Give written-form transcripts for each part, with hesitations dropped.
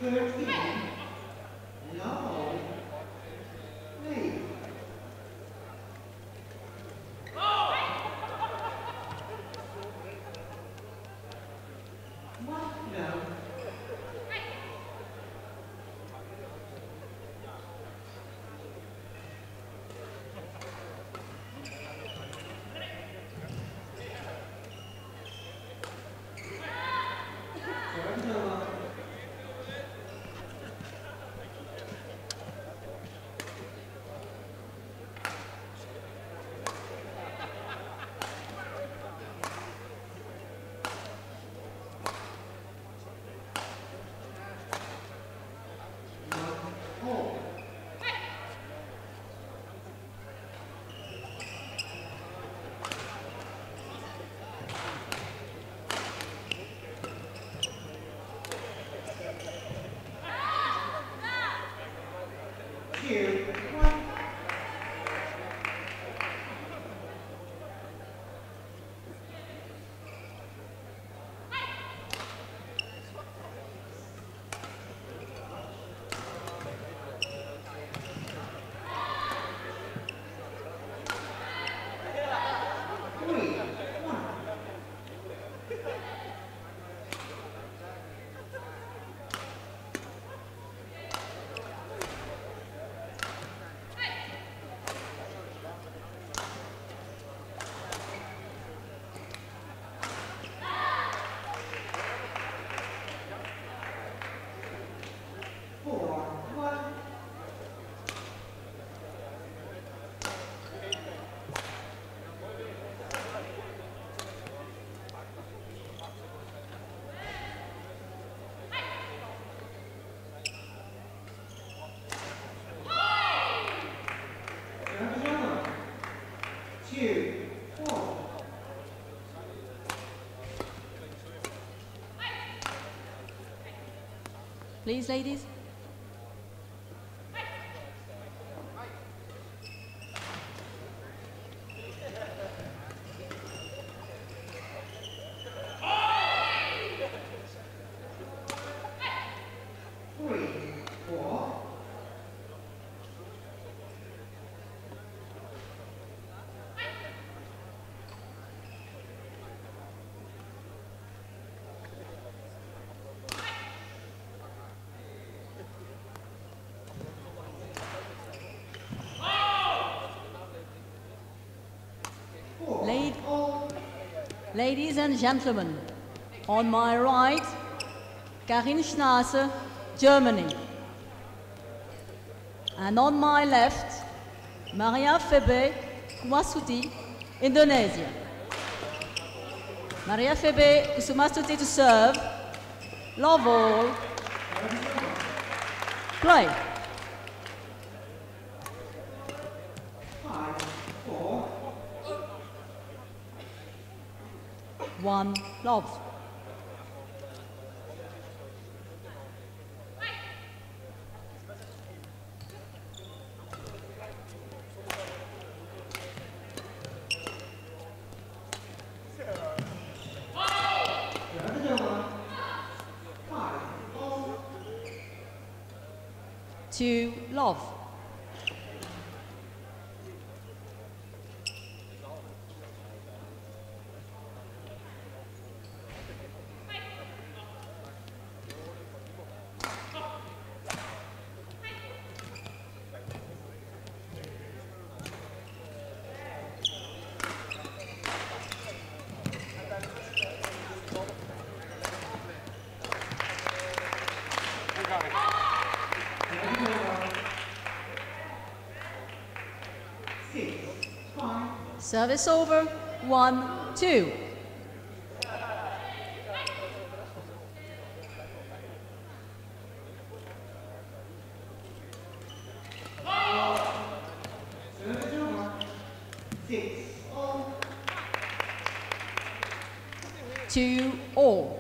Please, ladies. Ladies and gentlemen, on my right, Karin SCHNAASE, Germany. And on my left, Febe KUSUMASTUTI, Indonesia. Febe KUSUMASTUTI to serve. Love all. Play. 1 love. To love. Service over, 1-2. Two all.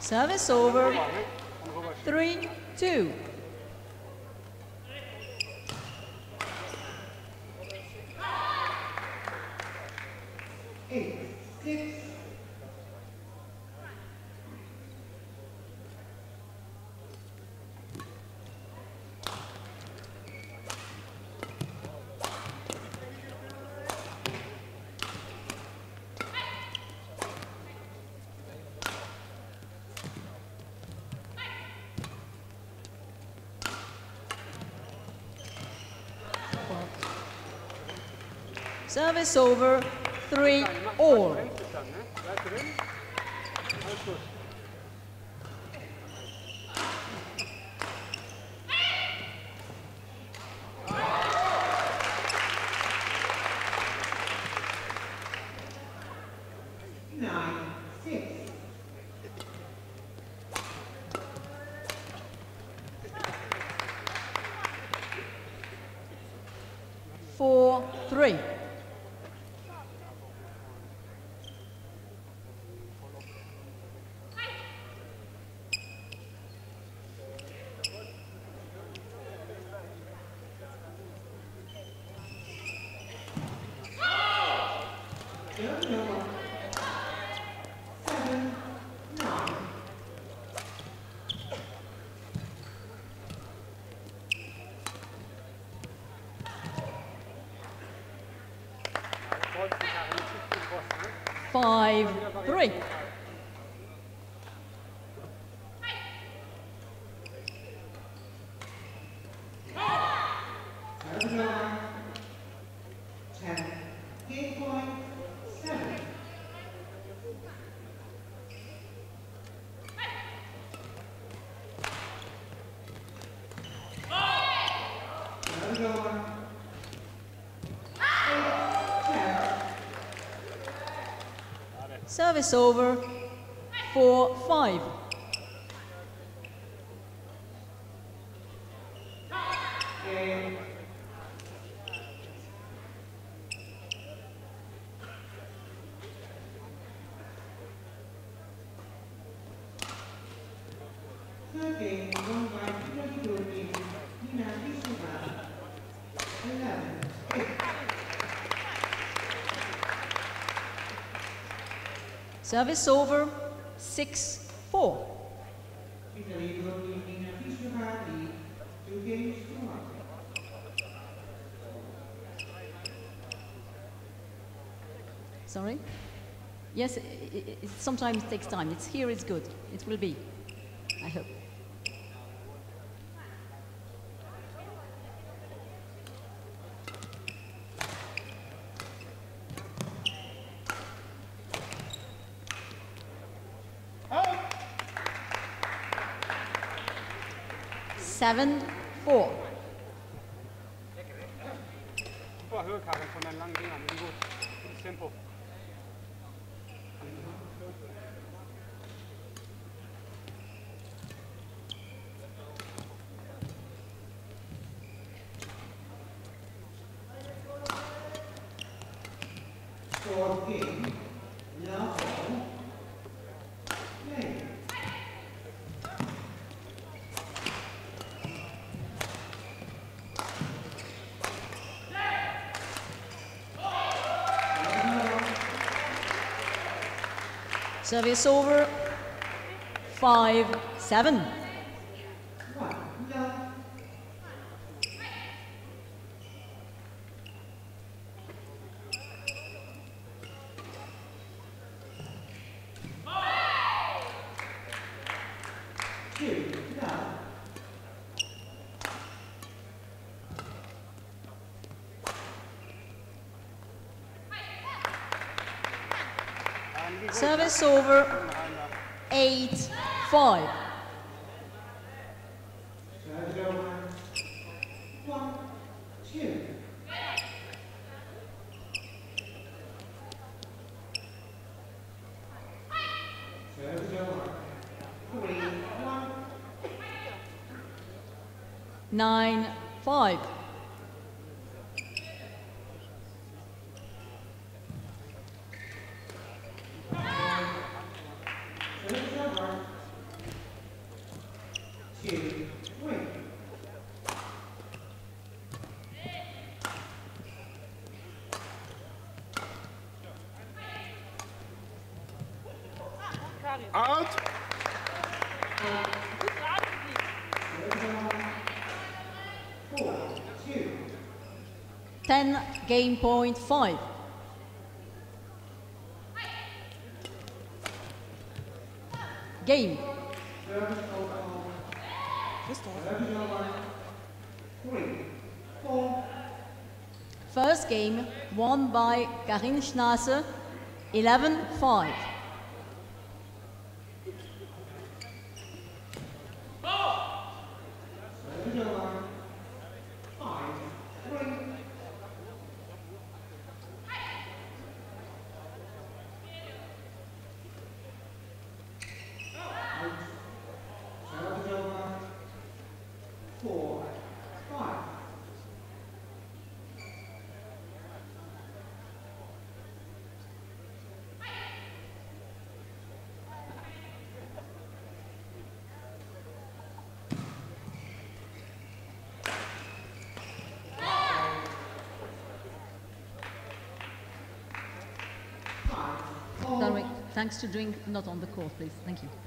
Service over. 3-2. Service over, 3-all. Four, 3. Five, 3. Service over, 4-5. Service over, 6-4. Sorry? Yes, it sometimes takes time. It's here, it's good. It will be, I hope. Seven, 4. Bare hør, Karin, på den lange vinger, men det er tempo. Service over, 5-7. Service over, 8-5. Nine, 5. Out. 10 game point 5. Game. First game won by Karin SCHNAASE, 11-5. Thanks to drink not on the court, please. Thank you.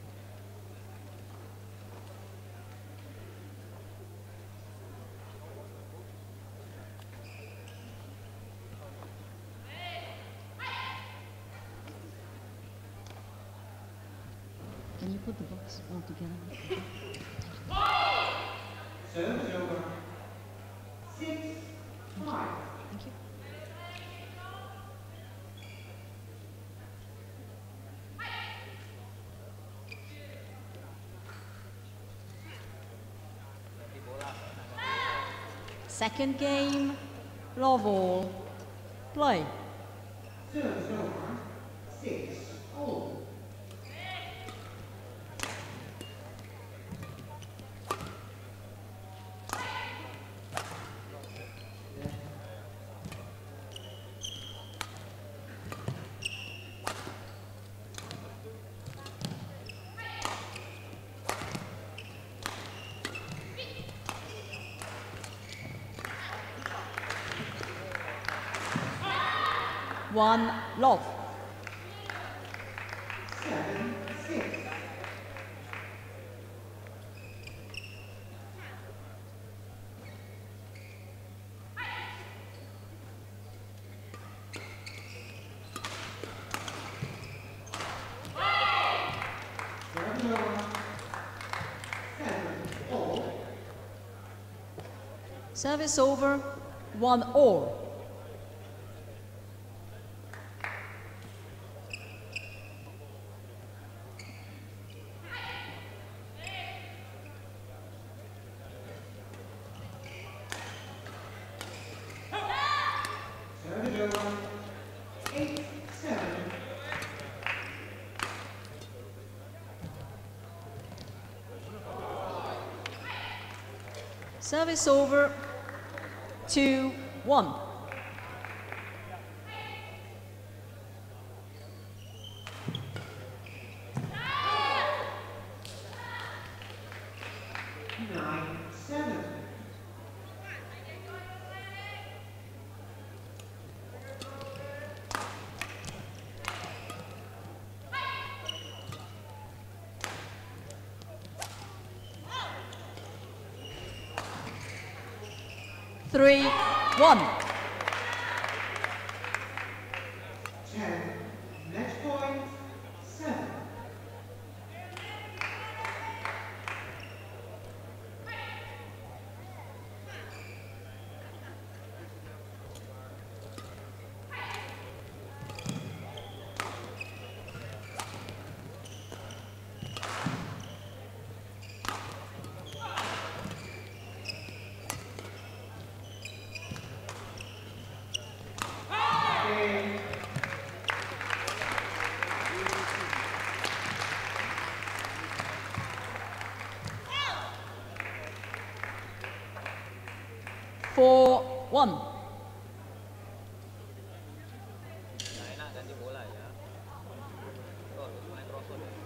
Can you put the box all together? Serve is over. 6-5. Thank you. Second game, love all. Play. Serve is over. 6-all. One love. 7-6. Serve is over. 7-all. Service over, 1-all. Serve is over. 8-7. Service over, 2-1. Nine, 7. Three, 1. 10. Match point, 7. Game. Four, 1. Enak ganti bola ya. Oh, mulai crossover ya.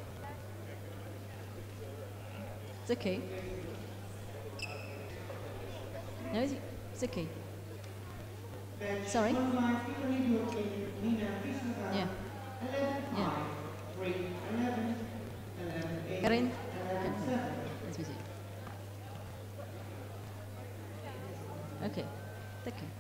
It's okay. No, it's okay. Sorry? Yeah. Yeah. 3, 11, 11, 8, Karin? 11, 7. Let me see. Okay, thank you.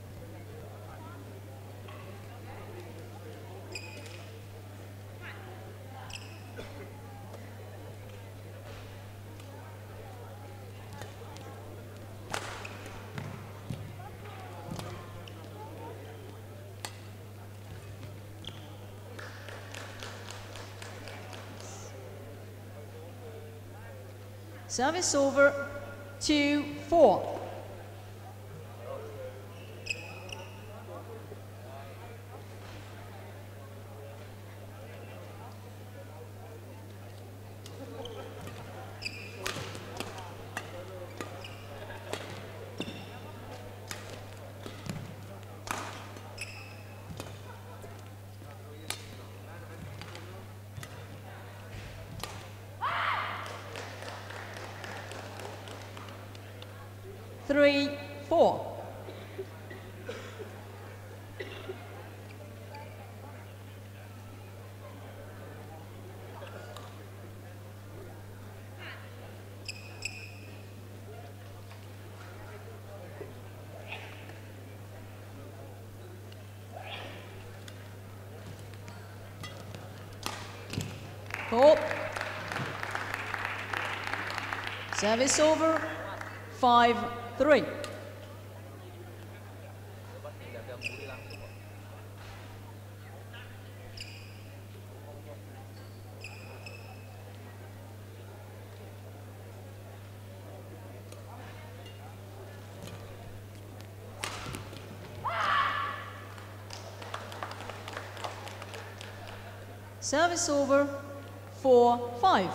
Service over, 2-4. Three, 4. Four. Service over, 5-3. Pasti jaga muri langsung kok. Service over, 4-5.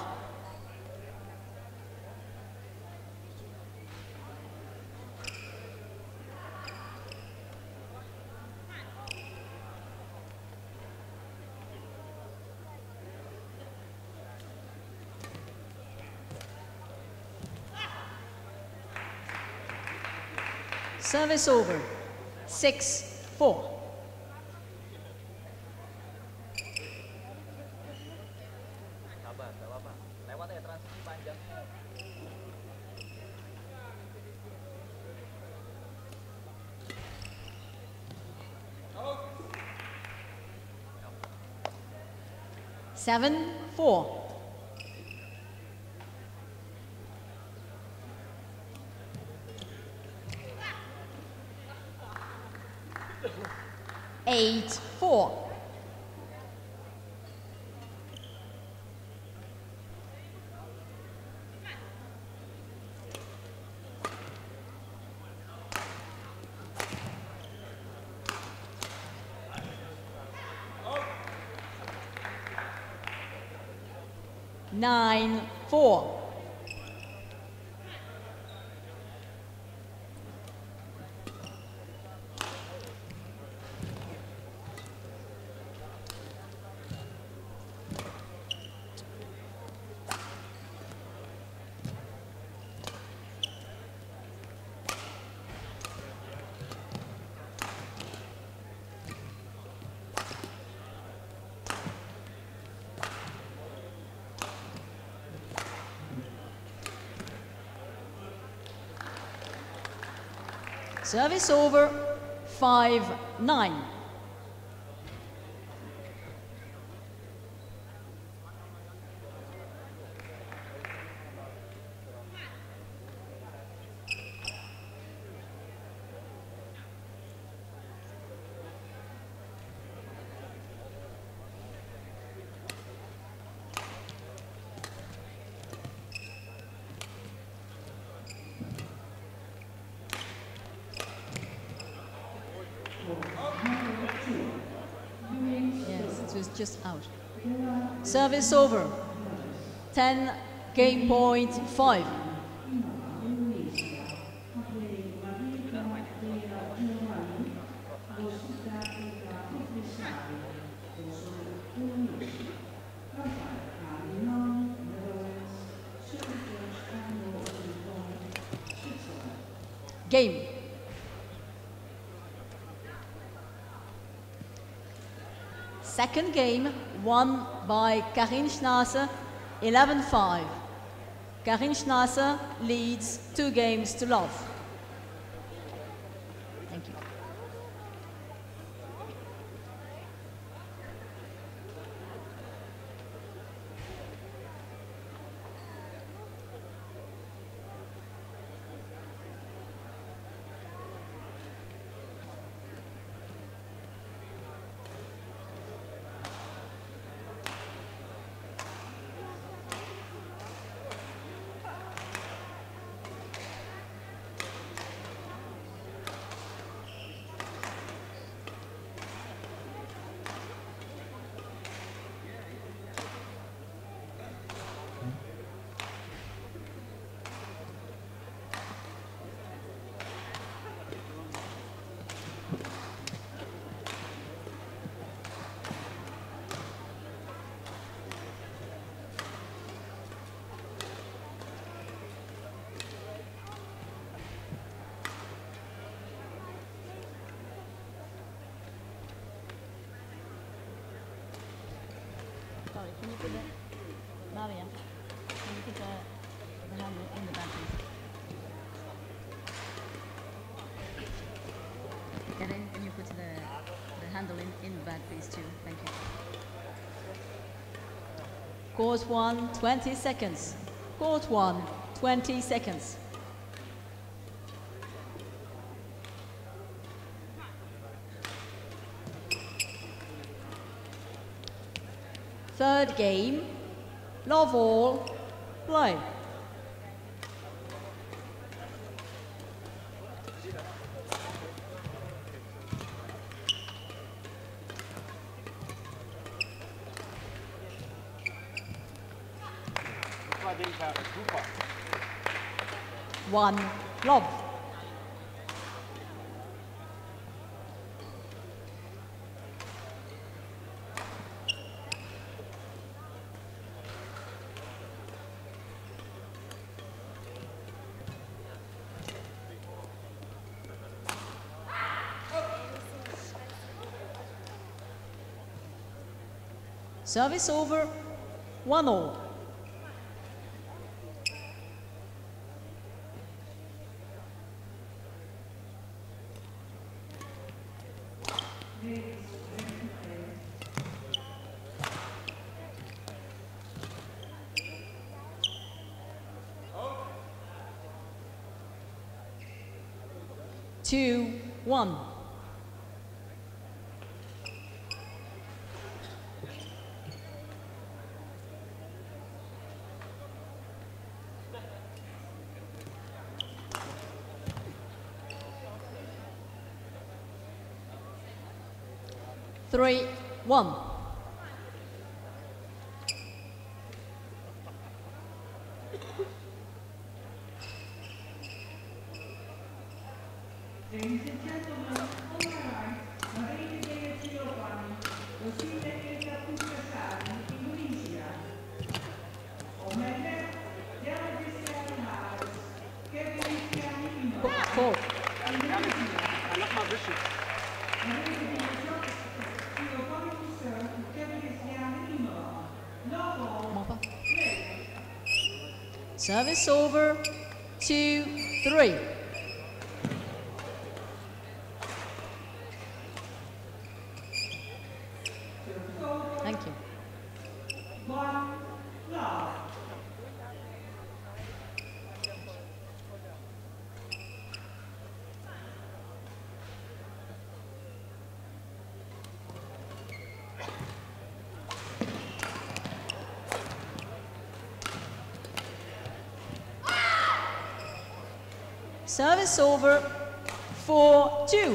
Service over, 6-4. Sabar, gak apa-apa. Lewat ya transisi panjangnya. Seven, 4. Eight, 4. Nine, 4. Service over, 5-9. Yes, it was just out. Service over. 10, game point 5. Game. Second game won by Karin SCHNAASE, 11-5. Karin SCHNAASE leads 2 games to love. Thank you. Sorry, can you put the, Maria, can you put the handle in the bag, please? Karin, can you put the handle in the bag, please, too? Thank you. Court 1, 20 seconds. Court 1, 20 seconds. Third game, love all, play. Super. 1, love. Service over, 1-all. Two, 1. Three, 1. Ladies and gentlemen, on the right, Febe KUSUMASTUTI, Indonesia. On my left, Yonex Dutch 4. Indonesia. Lass mal wischen. Service over, 2, 3. Thank you. 1, love. Service over, 4, 2.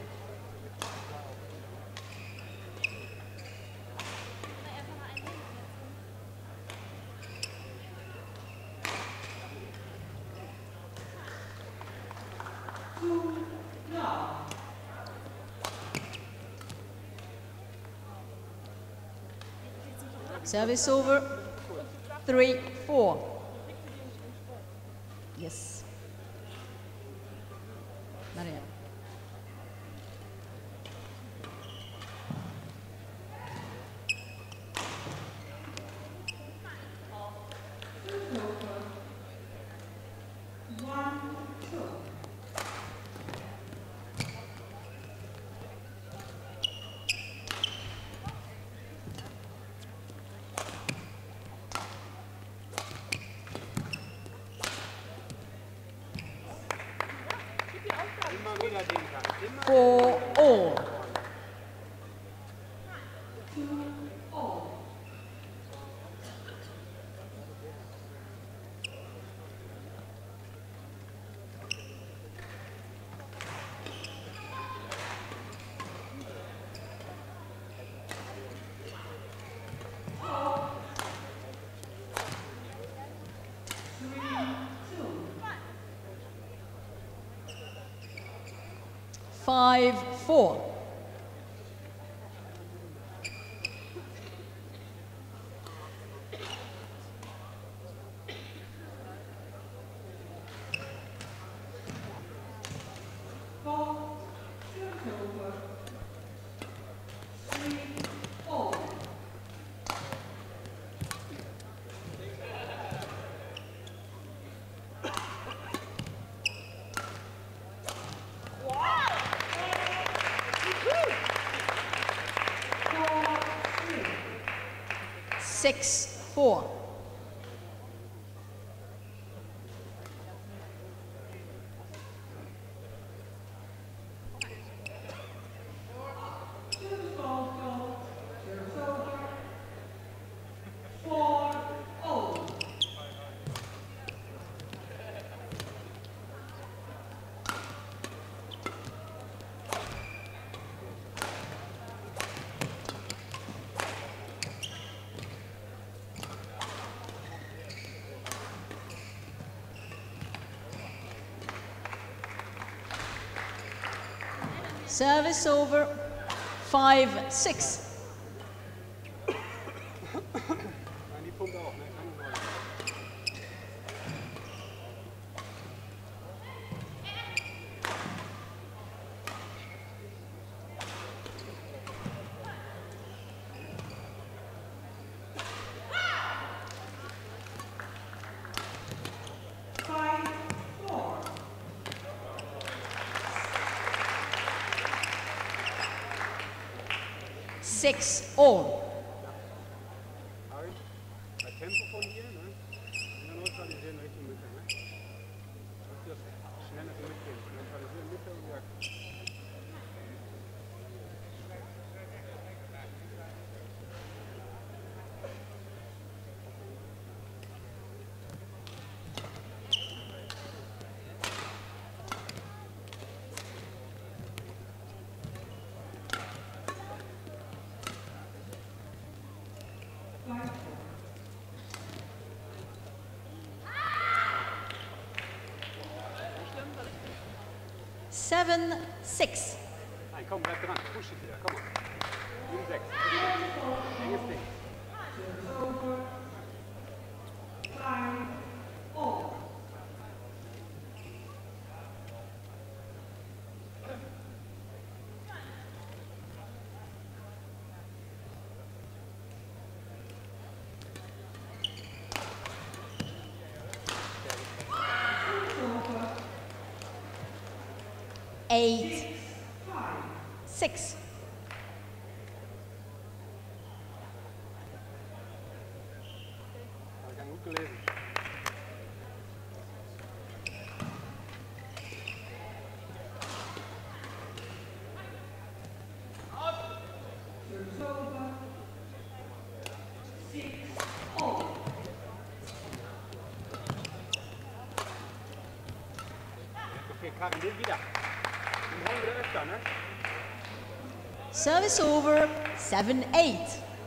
Service over, 3, 4. Yes. Maria. all. 5-4. Six, 4. Service over, 5-6. Die pumpt auch, ne? Keine Sorge. Six all. Karin, bei Tempo von dir, ne? In der neutralisieren Richtung Mitte, ne? Du musst das schneller mitgehen. Neutralisieren Mitte und ja. Seven, 6. Nein, komm, bleib dran. Push it wieder, komm mal. 7-6. Enges Ding. Eight, 6. Habe ich gut gelesen. Okay, Karin, den wieder. Den holen wir öfter, ne? Service over, 7-8.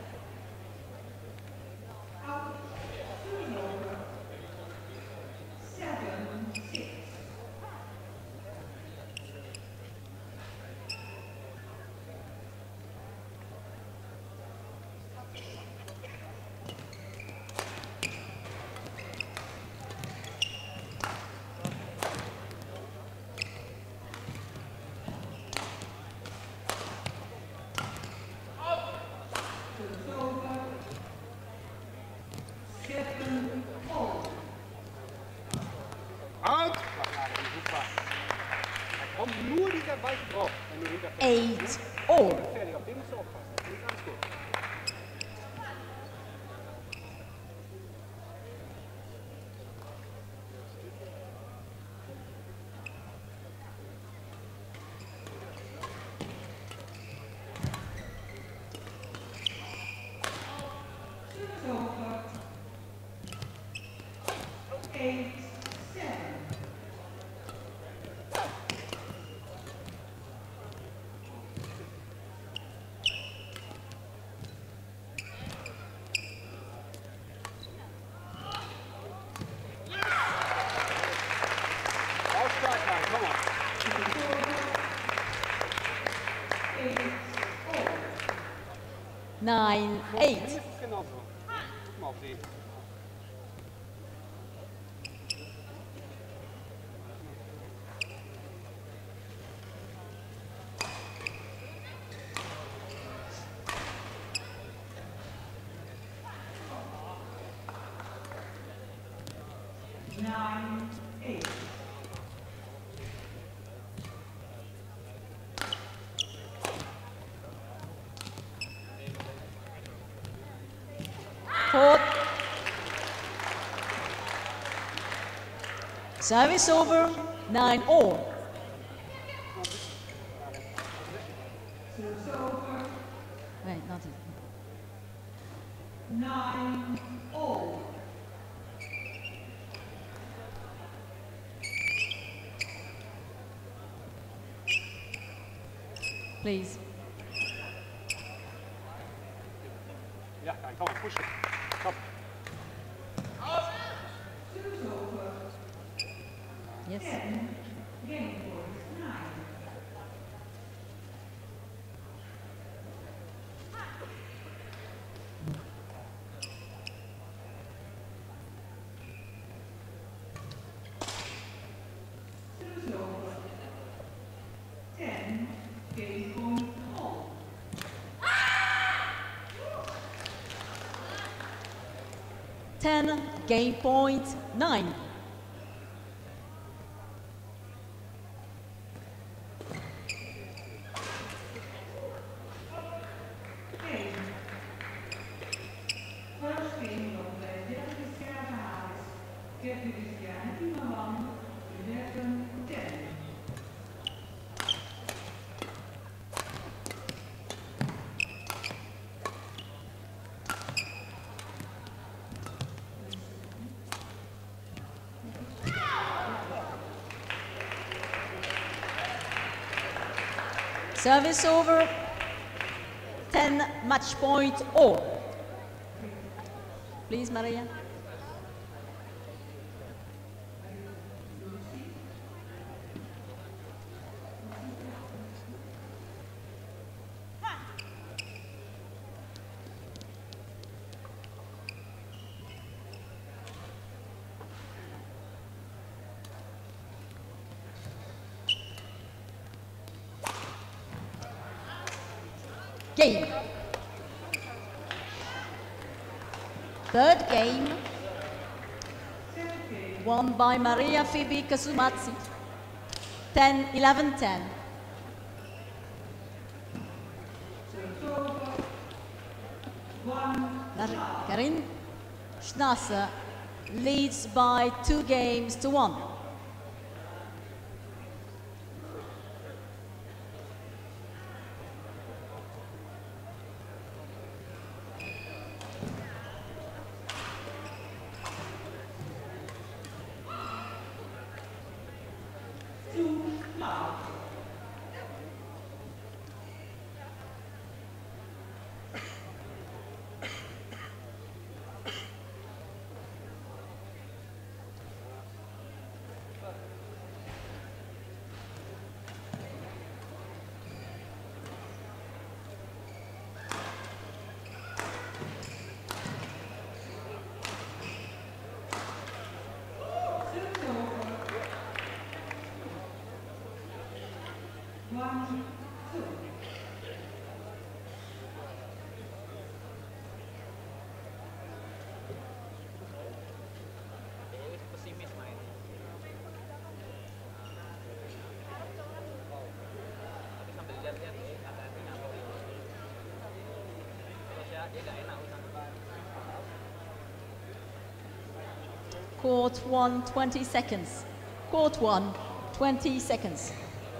Out! Super. Da kommt nur dieser Ball drauf, wenn du hinterfährst. 8-all. Fertig, auf den musst du aufpassen. Das ist alles gut. 9-8. Hier ist es genauso. Guck mal auf sie. Fourth. Service over, 9-all. Wait, not it. 9-all. Please. Ja, come on, push it. Stop. Yes. Game point 9. Service over. 10. Game point all. 10, game point 9. Game. First game of the Febe KUSUMASTUTI. Febe KUSUMASTUTI. 11-10. Service over, 10 match point all. Please, Maria. Game. Third game, won by Maria Febe KUSUMASTUTI, 10-11-10. Karin SCHNAASE leads by 2 games to 1. Pesimis main. Tapi sambil lihat-lihat hati-hati ngatur. Terus ya dia gak enak urusan depan. Court 1, 20 seconds. Court 1, 20 seconds.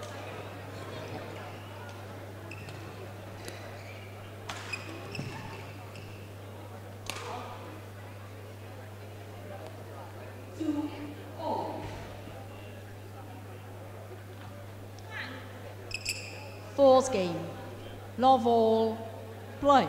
Fourth game, love all, play.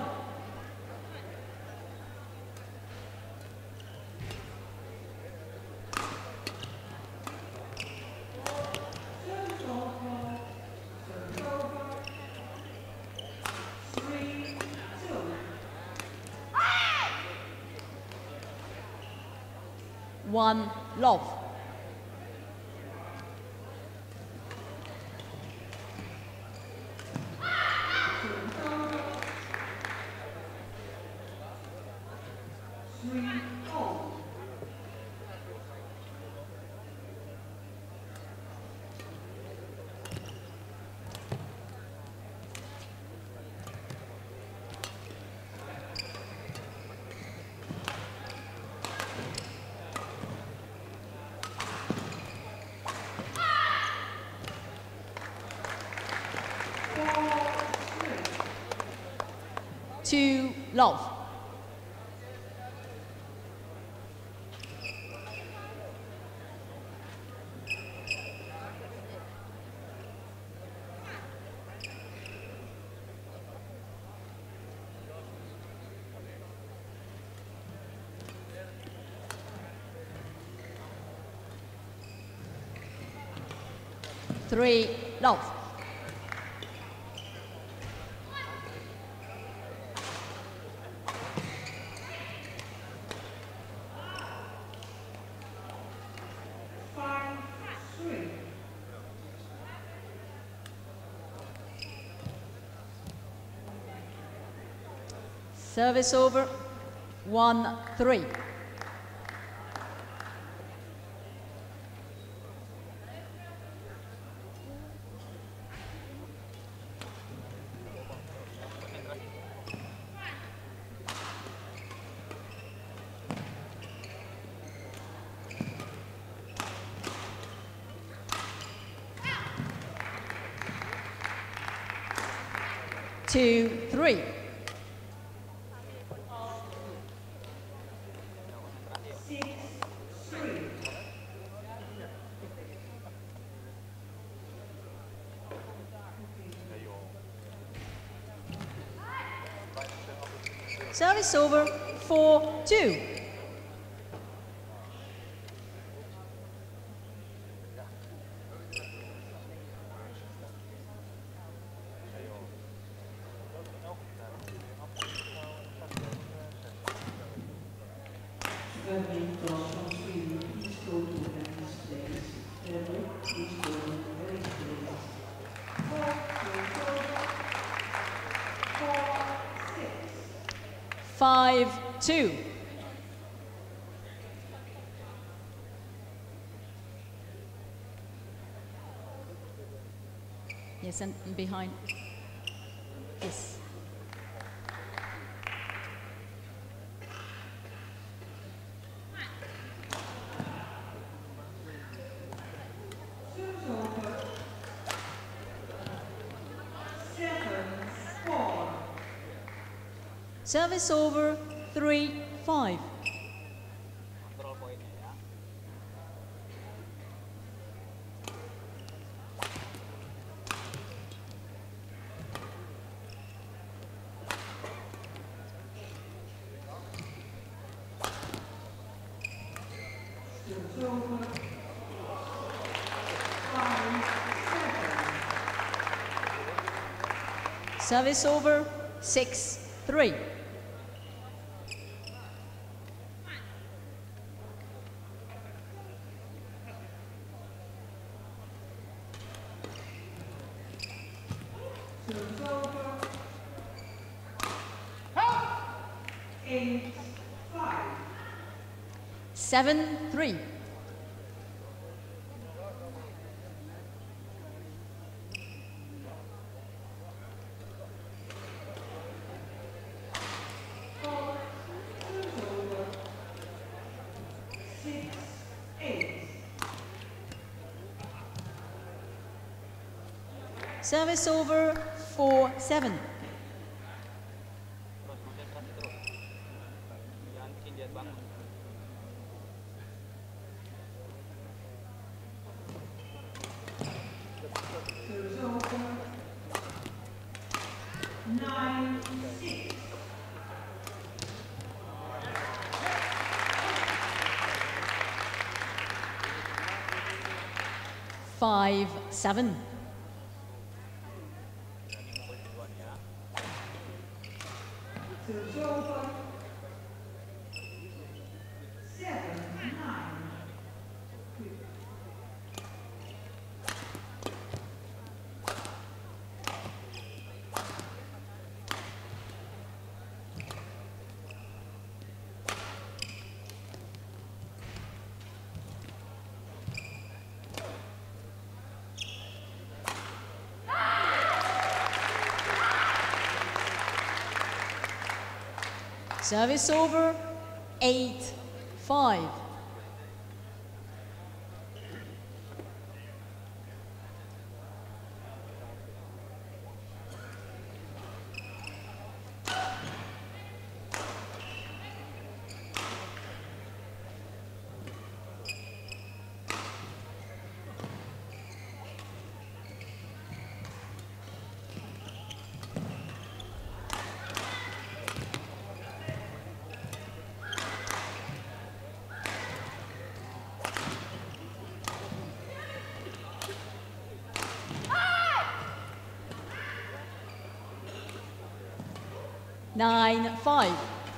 1 love. Two love. Three love. Service over, 1-3. Two, three. Service over, 4-2. Five, two. Yes, and behind. Yes. Service over, 3-5. Kontrol poinnya ya. Service over, 6-3. Seven, three. Service over, 4-7. Terus konsentrasi terus. Jangan bikin dia bangun. Five, seven. Service over, 8-5. Nine, 5.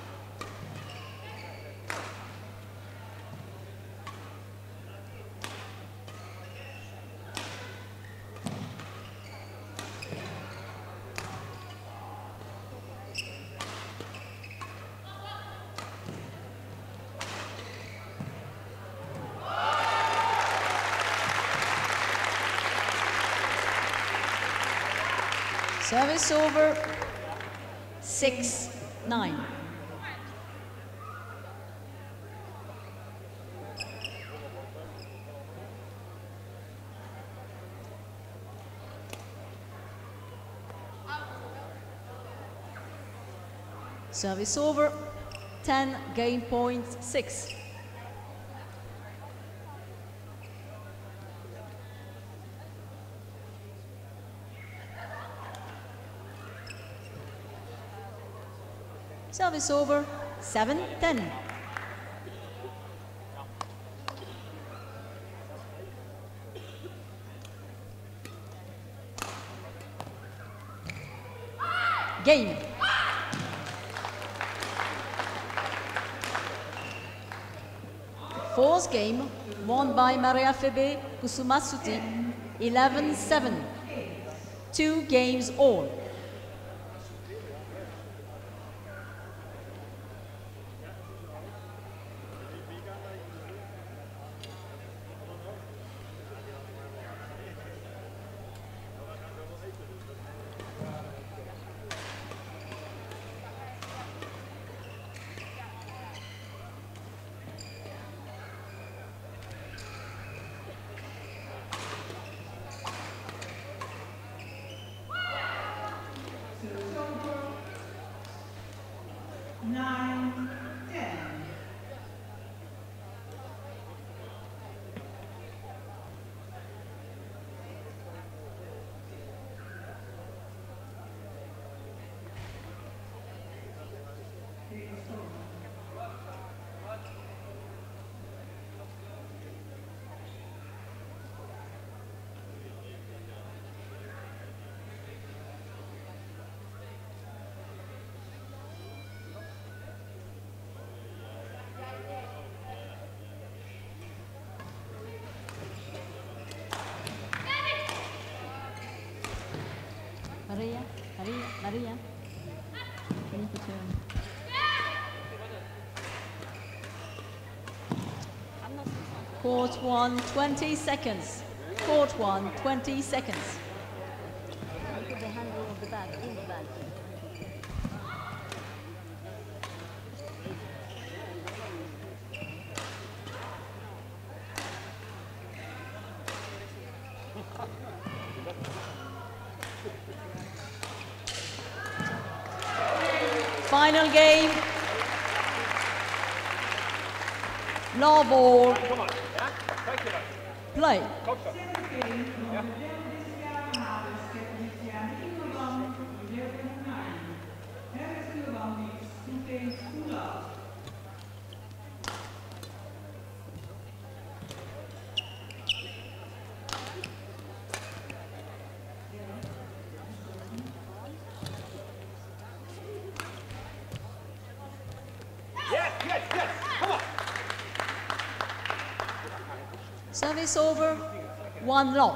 Service over, 6-9. Service over, 10 game point 6. Service over, 7-10. Game. Fourth game, won by Maria Febe KUSUMASTUTI, 11-7. 2 games all. Maria. Court 1, 20 seconds. Court 1, 20 seconds. Put the handle of the bag in the bag. Final game. Love all. Play. Service over, 1 love.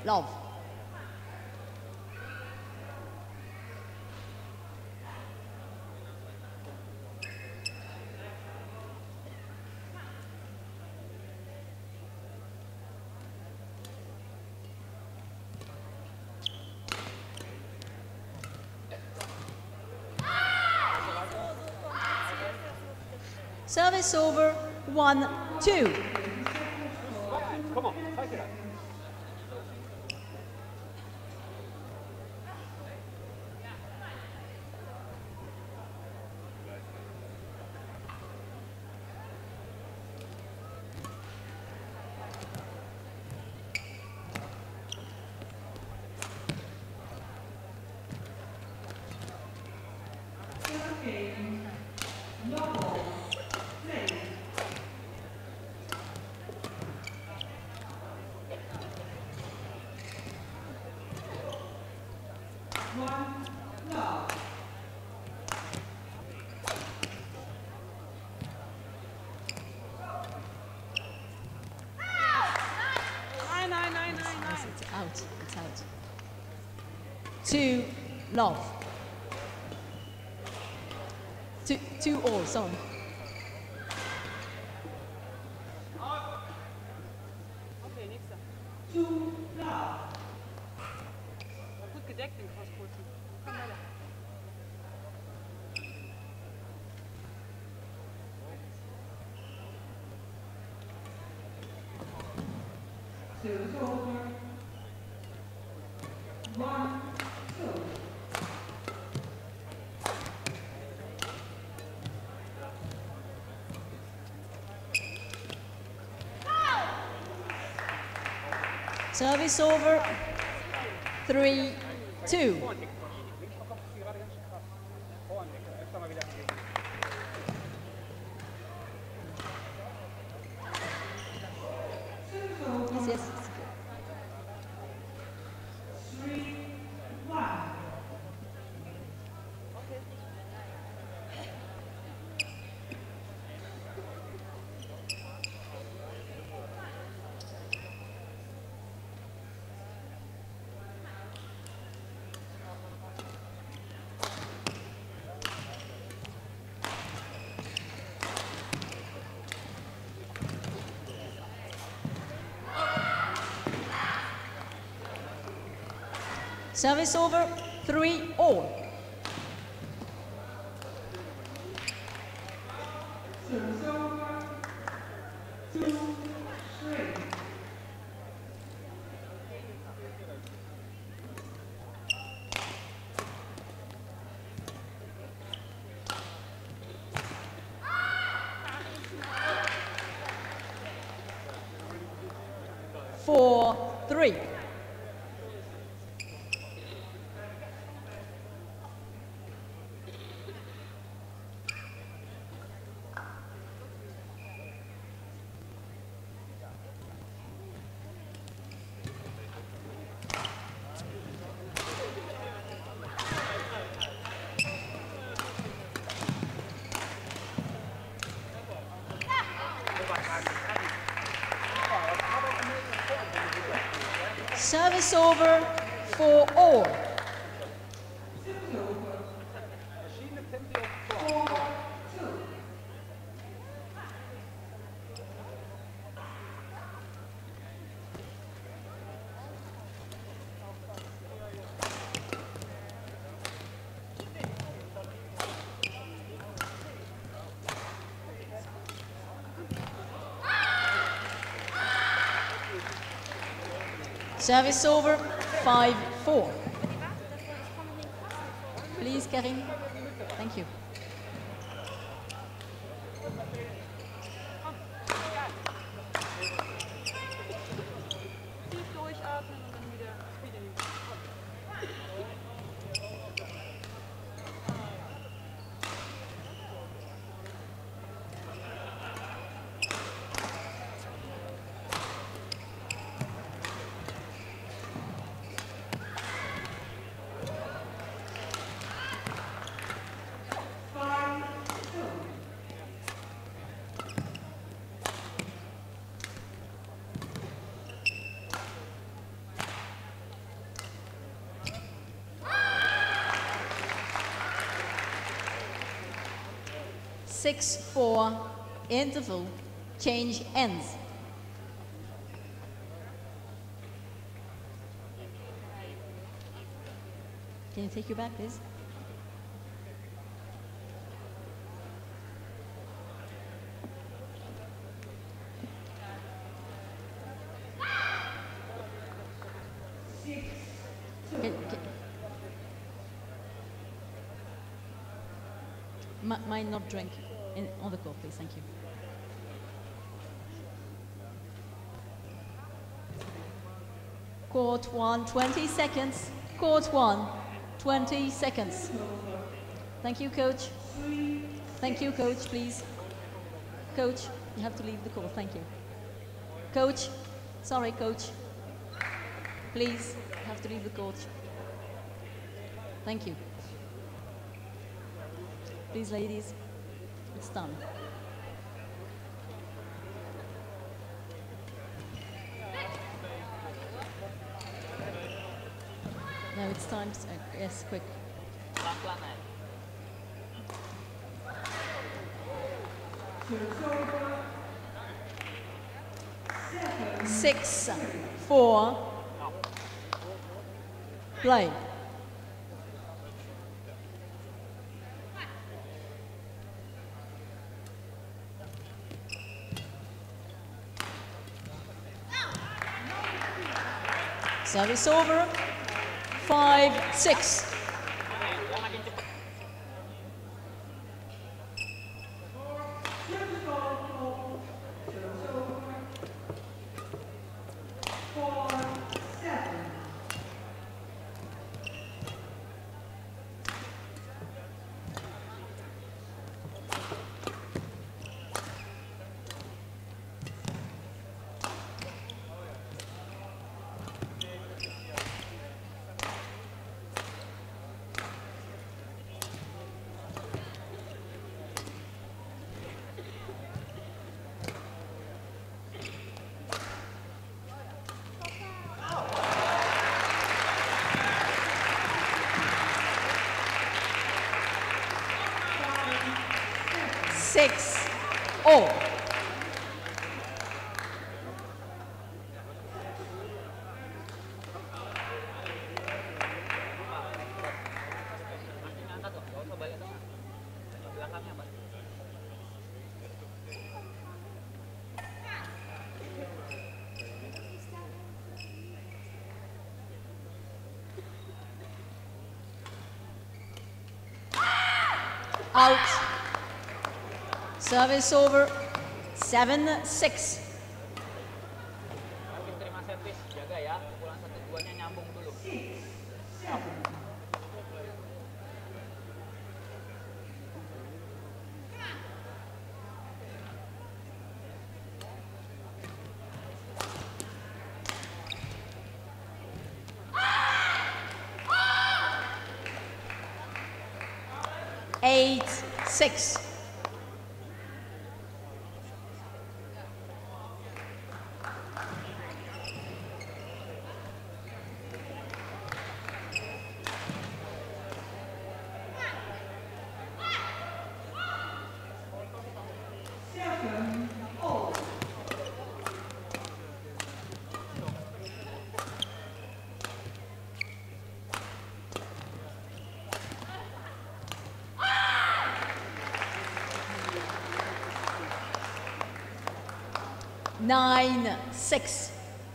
love. Service over, 1-2. Come on, take it up. It's out. 2 love. 2 all, sorry. Okay, nächster. 2 love. Gut gedeckt, den Crosscourten. Komm weiter. Service over. 1, 2. Service over, 3-2. Yes. 3-1. Service over, 3 all. Service over. 2, 3. Four, 3. Service over, 4 all. Service over, 5-4. Please, Karin. Thank you. Tief durchatmen und dann wieder Speed in die 6-4, interval, change ends. Can you take your back, please? Mind not drink on the court, please. Thank you. Court 1, 20 seconds. Court 1, 20 seconds. Thank you, coach. Thank you, coach, please. Coach, you have to leave the court. Thank you. Coach, sorry, coach. Please, you have to leave the court. Thank you. Please, ladies, it's done. No, it's time. Yes, quick. 6-4. Play. Service over. 5-6. Six, all. Out. Service over, 7-6. Terima servis, jaga ya. Pukulan 1-2-nya nyambung dulu. 8-6. Nine, 6.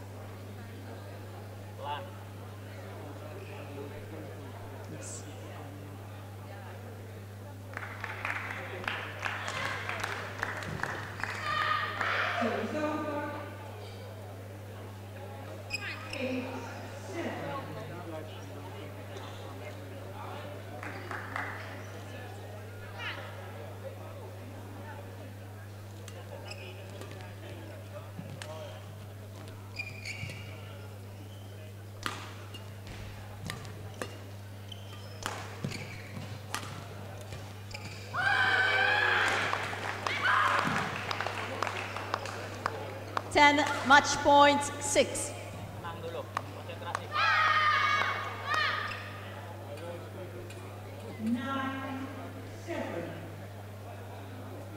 Yes. Ten, match point 6. Tenang dulu, konsentrasi. 9-7.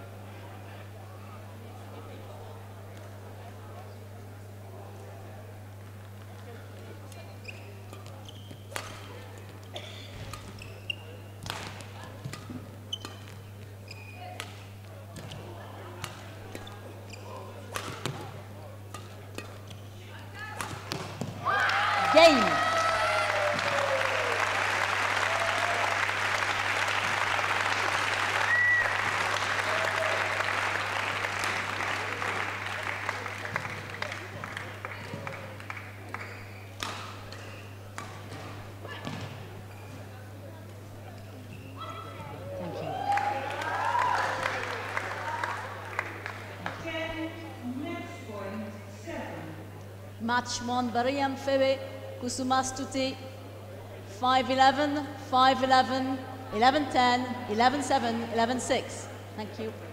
Game. Thank you. Match won Barian Febe KUSUMASTUTI 5-11, 5-11, 11-10, 11-7, 11-6. Thank you.